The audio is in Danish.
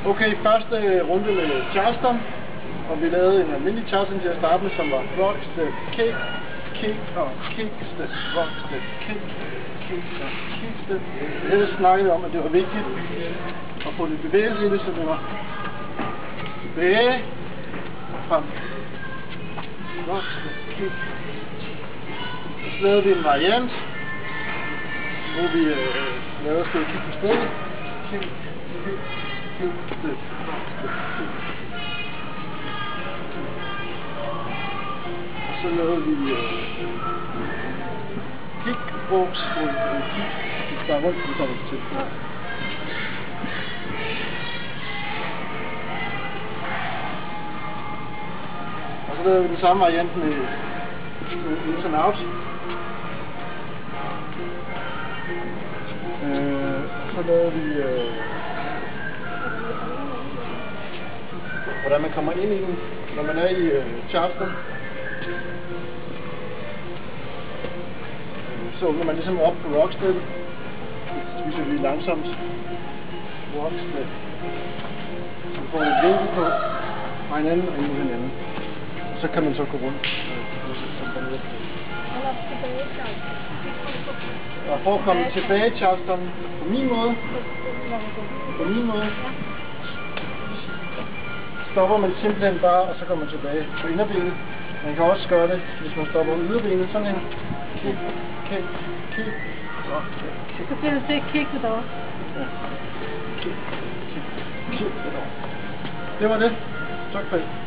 Okay, første runde med Charleston, og vi lavede en almindelig Charleston til at starte med, som var rock, step, kick, kick og kick, step, rock, step, kick, kick og kick, step. Vi havde snakket om, at det var vigtigt at få lidt bevægelse i det, så det var tilbage og frem. Rock, step, kick. Og så lavede vi en variant, hvor vi lavede et stykke kick på stedet. Kick, kick. Og så lavede vi kickbox, hvor vi bare rundt, vi kommer til. Og så lavede vi den samme variant med ins and out. Og så lavede vi hvordan man kommer ind i den, når man er i Charleston. Så åbner man ligesom op på rockstep. Så viser vi langsomt rockstep. Så får man et vinkel på fra hinanden og ind mod hinanden. Og så kan man så gå rundt. Og for at komme tilbage i Charleston på min måde, stopper man simpelthen bare, og så går man tilbage på inderbenet. Man kan også gøre det, hvis man stopper yderbenet, sådan en kick, kick, kick, og kick. Så bliver det kicket derovre. Ja. Kick, kick, kick derovre. Det var det. Tak for det.